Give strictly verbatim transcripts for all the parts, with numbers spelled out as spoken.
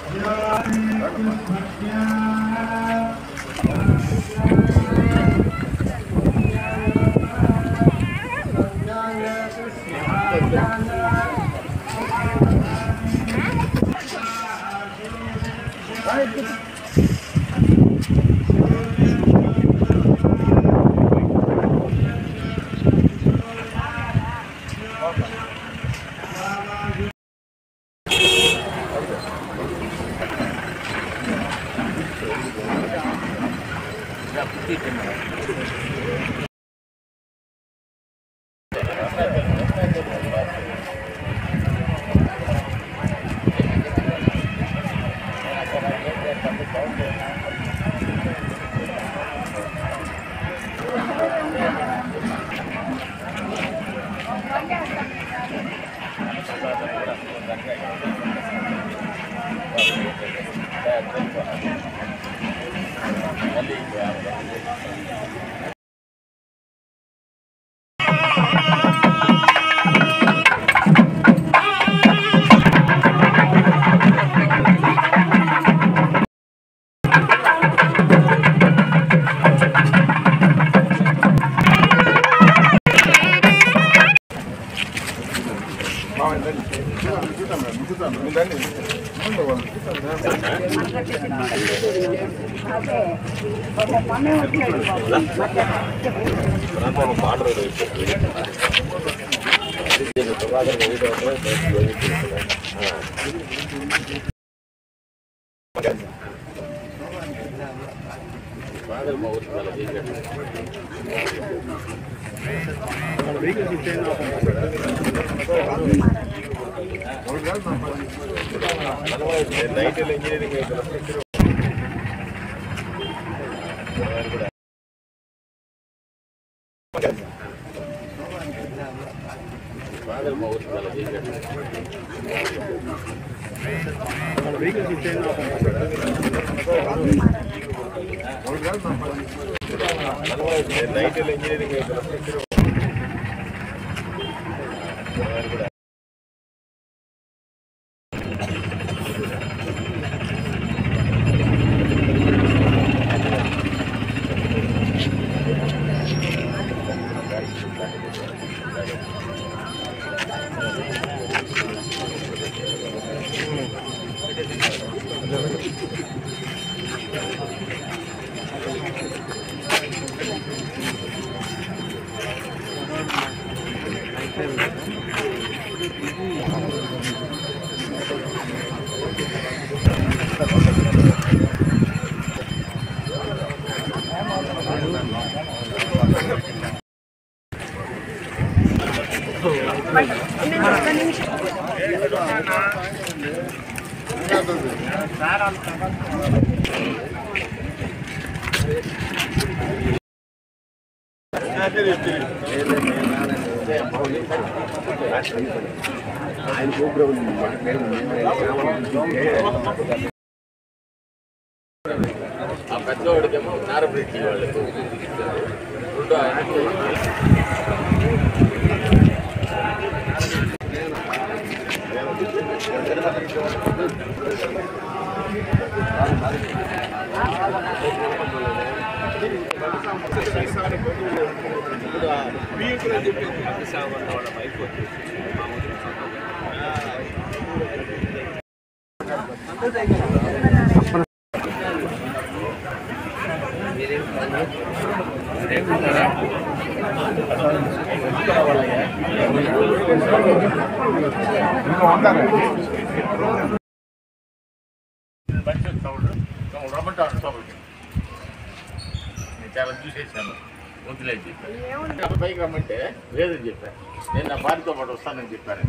చాలా చూసేసాను వదిలేసి పైకి రమ్మంటే లేదని చెప్పాను. నేను నా భార్యతో పాటు వస్తానని చెప్పాను.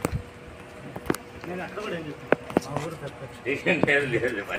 నేను అక్కడ కూడా ఏం చెప్పాను లేదు లేదు మరి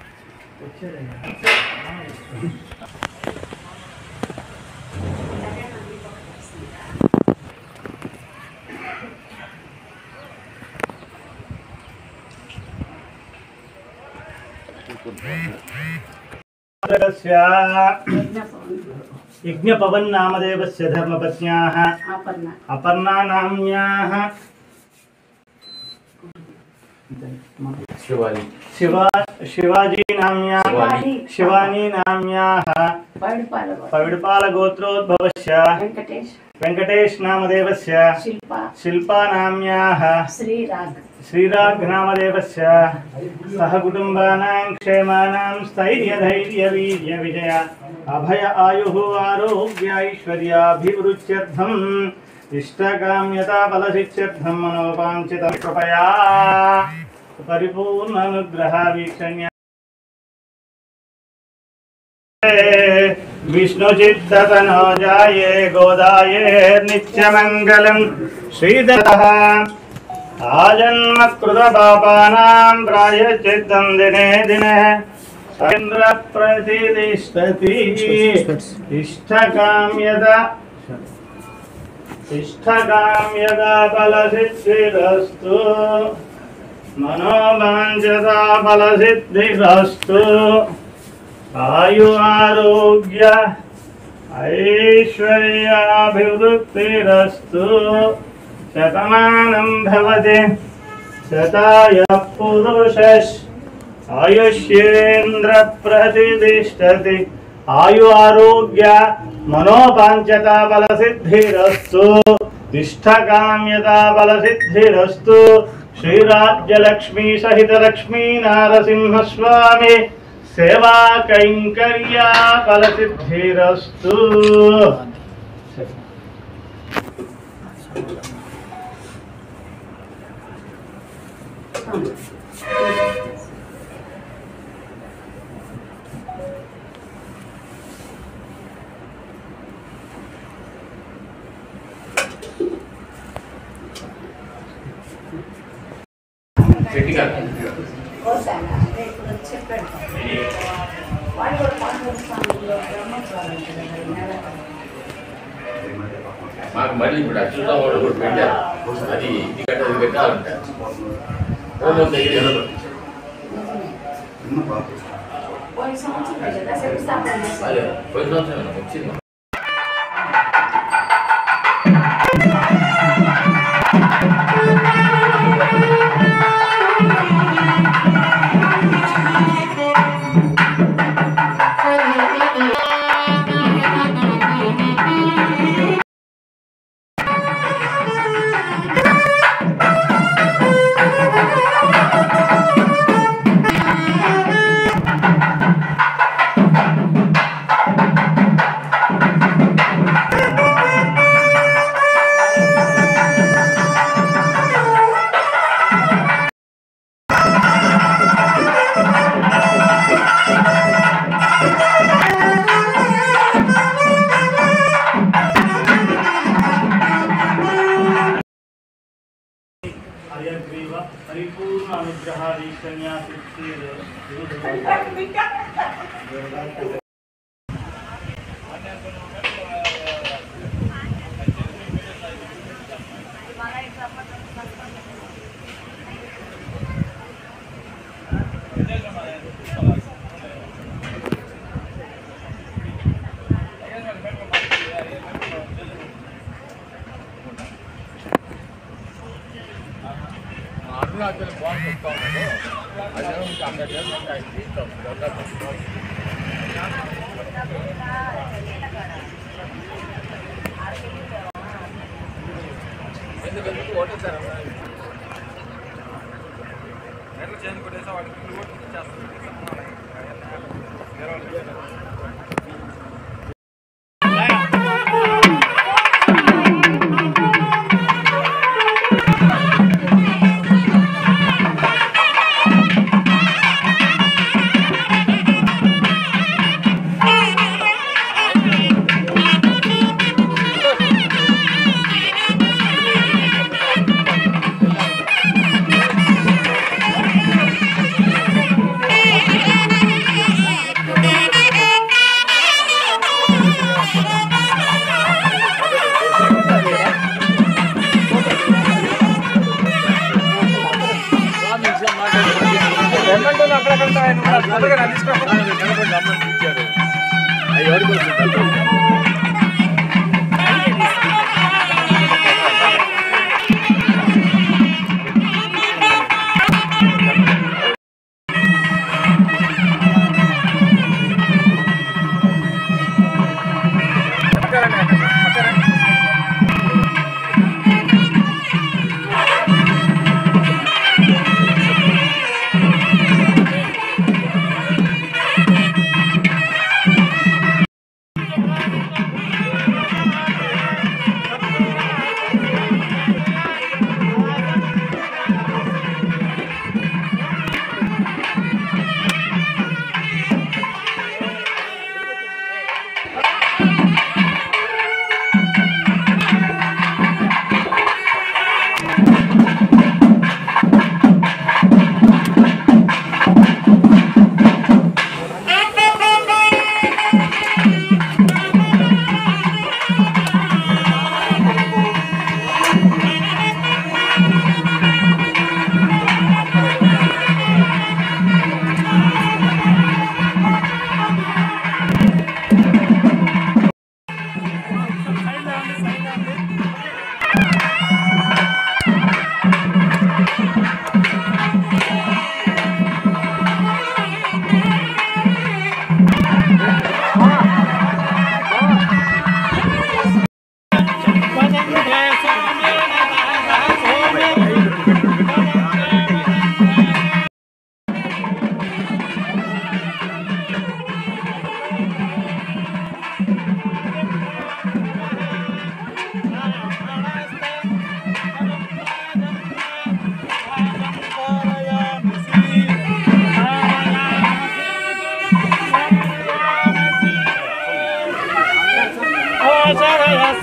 यज्ञ पवन नामदेवस्य धर्मपत्न्याः अपर्णा नाम्याः शिवाजी शिवा शिवाजी नाम्या शिवानी नाम्याः पविडपाल गोत्रोद्भवस्य वेंकटेश वेंकटेश नामदेवस्य शिल्पा शिल्पा नाम्याः श्रीराग श्रीराग नामदेवस्य सह कुटुंबानां क्षेमानां स्थैर्य धैर्य वीर्य विजय अभय आयुः आरोग्य ऐश्वर्याभिवृद्ध्यर्थम् इष्टकाम्यता फलसिद्ध्यर्थं मनोवाञ्छितं कृपया परिपूर्ण अनुग्रह वीक्षण्य विष्णुचित्ततनो जाये गोदाये नित्यमङ्गलं श्रीधरः आजन्मकृतपापानां प्रायश्चित्तं दिने दिने इन्द्रप्रतिष्ठति इष्टकाम्यता इष्टकाम्यता फलसिद्धिरस्तु मनोवाञ्छिता फलसिद्धिरस्तु आयु आरोग्य ऐश्वर्याभिवृद्धिरस्तु शतमानं भवति शताय पुरुषः आयुष्येन्द्र प्रतिष्ठति आयु आरोग्य मनोवाञ्छिता फलसिद्धिरस्तु इष्टकाम्यता फलसिद्धिरस्तु श्रीराज्यलक्ष्मी सहित लक्ष्मी नारसिंह स्वामी सेवा कैंकर्या फलसिद्धिरस्तु మాకు మళ్ళీ ఇప్పుడు అచ్యుత కూడా కూడా పెట్టారు అది ఇది కట్ట అది కట్టాలంట హోమం దగ్గర అదే పోయిన సంవత్సరం వచ్చింది परिपूर्ण अनुग्रह అరుణాచల్ బాండ్ వస్తూ ఉన్నాడు అదే ఇంకా అక్కడ చేస్తుంటాయి ఎందుకంటే ఓటే సార్ ఎట్లా చేంజ్ కొట్టేసా వాడికి ఓటు చేస్తారు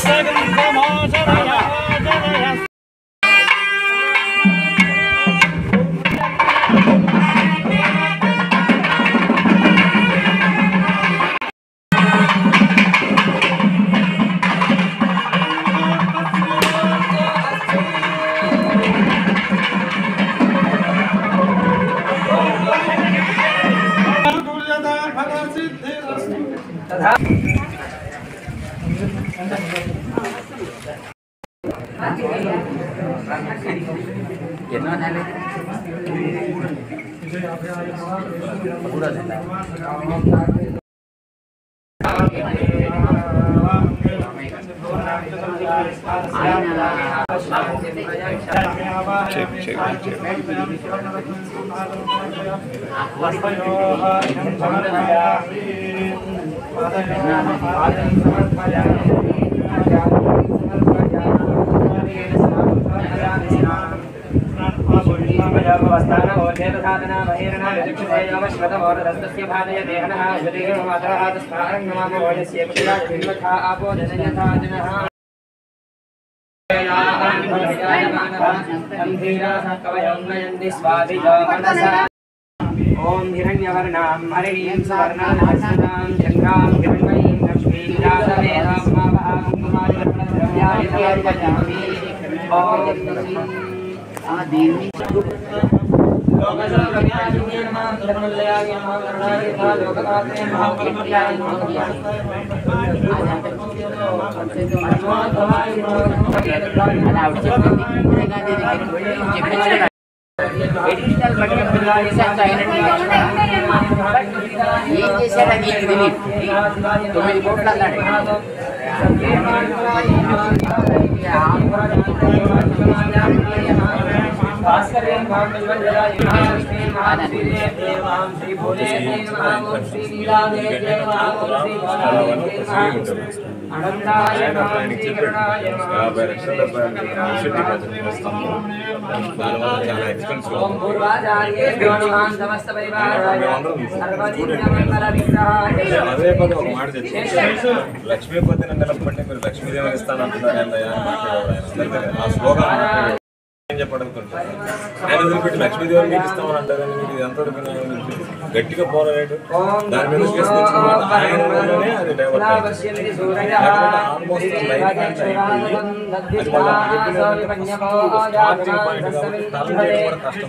ओम हिरण्यवर्णां हरिणीं सुवर्णां चन्द्रां हिरण्मयीं लक्ष्मीं राजवेदां महाकुमारीवर्णद्रव्याणि ఎడిషనల్ బడ్జెట్ పిల్లలు సైలెంట్ ఏం చేశారా నీకు తెలియదు తొమ్మిది కోట్లు అన్నాడు లక్ష్మీపతి నిలబడి మీరు లక్ష్మీదేవిని ఇస్తానంటున్నారు ఆ శ్లోకం చెప్పడుతుంటారు ఆయన వదిలిపెట్టి లక్ష్మీదేవిని మీకు ఇస్తామని అంటారని మీకు ఎంతవరకు గట్టిగా పోరాడు దాని మీద ఆయనలోనే అది డైవర్ట్ ఆల్మోస్ట్ స్టార్టింగ్ పాయింట్ కాబట్టి టర్న్ చేయడం కూడా కష్టం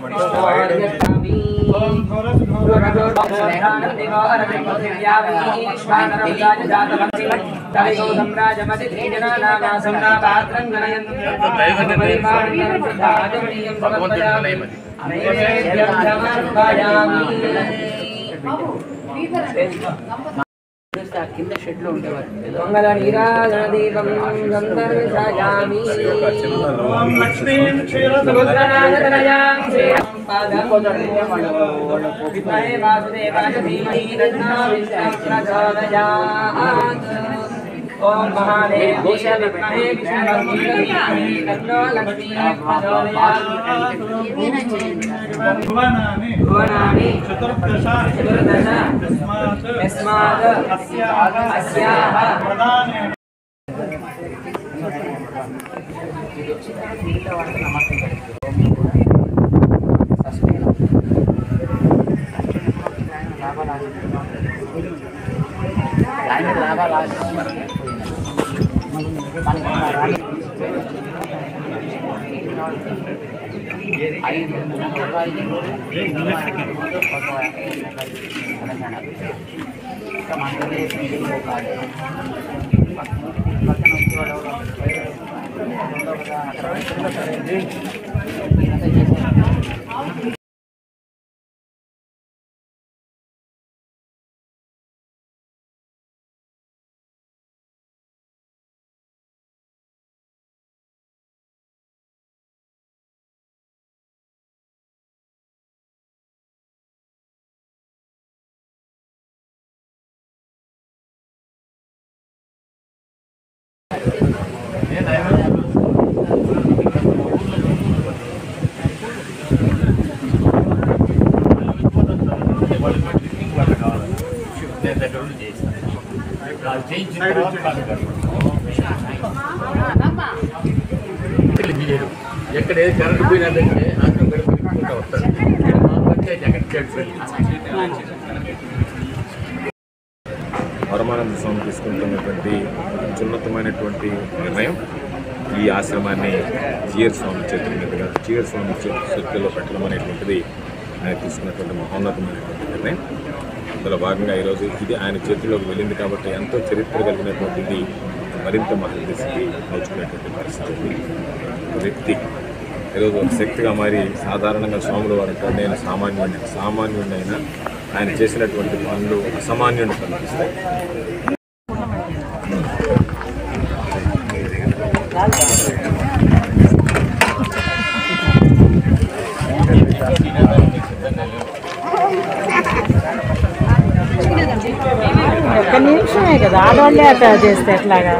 కింద షెడ్లో ఉండేవారు మంగళ నీరాజన దీపం గంధర్వయామి సముద్రనాథనయాం విద్మహే వాసుదేవాయ ధీమహి తన్నో విష్ణుః ప్రచోదయాత్ ఓం మహాదేవ విద్మహే విష్ణుమూర్తయే తన్నో లక్ష్మీ ప్రచోదయాత్ భువనాని భువనాని చతుర్దశ చతుర్దశ తస్మాత్ తస్మాత్ అస్యాః అస్యాః ప్రధానే చేయించిన తర్వాత చేయరు. ఎక్కడ ఏది కరెంట్ పోయినాదంటే ఆశ్రమం గడిపి వస్తారు. మా పంచాయతీ ఎక్కడ పరమానంద స్వామి తీసుకుంటున్నటువంటి ఉన్నతమైనటువంటి నిర్ణయం ఈ ఆశ్రమాన్ని జిఆర్ స్వామి చేతుల మీదుగా జిఆర్ స్వామి చేతుల్లో పెట్టడం అనేటువంటిది ఆయన తీసుకున్నటువంటి మహోన్నతమైనటువంటి నిర్ణయం. అందులో భాగంగా ఈరోజు ఇది ఆయన చేతుల్లోకి వెళ్ళింది కాబట్టి ఎంతో చరిత్ర కలిగినటువంటిది మరింత మహర్దశకి నోచుకునేటువంటి పరిస్థితి ఉంది. ఒక వ్యక్తి ఈరోజు ఒక శక్తిగా మారి సాధారణంగా స్వాములు వారు అంటారు నేను సామాన్యుడిని సామాన్యుడినైనా ఆయన చేసినటువంటి పనులు అసామాన్యుడిని కనిపిస్తాయి. ఒక్క నిమిషమే కదా ఆడవాళ్ళే అట్లా చేస్తే ఎట్లాగా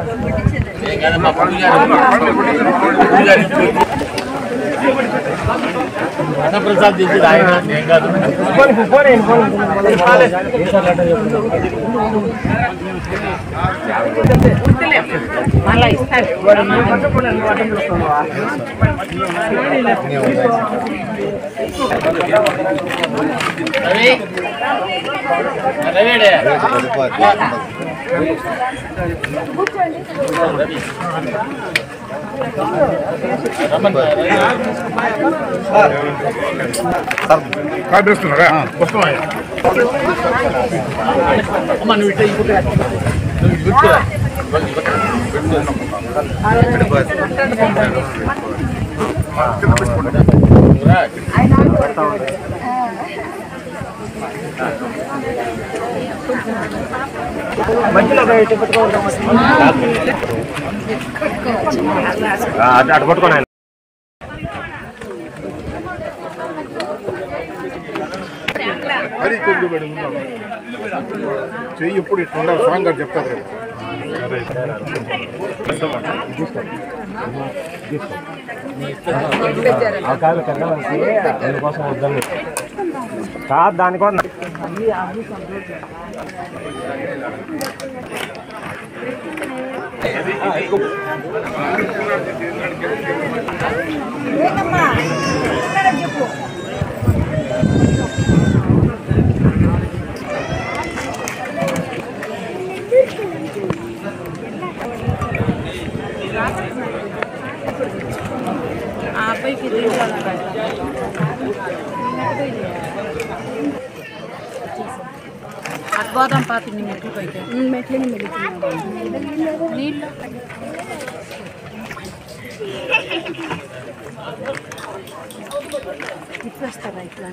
అన్నప్రసాద్ చేసి ఆయన ఏం కాదు. మళ్ళీ ఇస్తారు రవి రవిడే కాపేస్తున్నారా వస్తామా అమ్మ నువ్వు ఇట్లా ఇంకొక అటు పట్టుకోండి. అది కొద్ది పడి చెయ్యి ఎప్పుడు ఇట్లా ఉండాలి స్వామి గారు చెప్తారు దానికోసం వద్దని కాదు దానికోసం అద్భుతం పాతిని మెట్లు పోయితే మెట్లని నీళ్ళు ఇట్లా ఇట్లా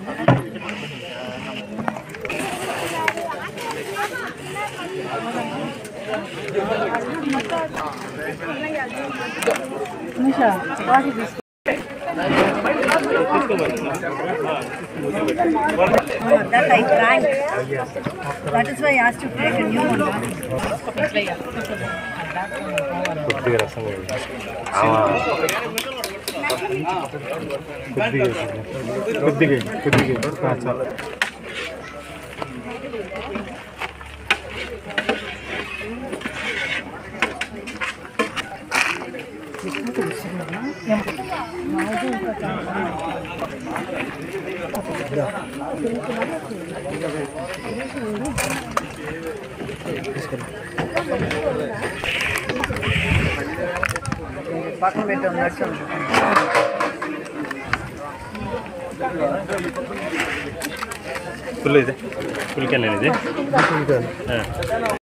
నిషా వాటి తీసుకో that I drank. That is why I asked to take a new one. కొద్దిగా రసం కొద్దిగా కొద్దిగా చాలా పక్కన పెట్టాం నడుచుకుంటాం ఫుల్ ఇది ఫుల్ క్యాన్ ఇది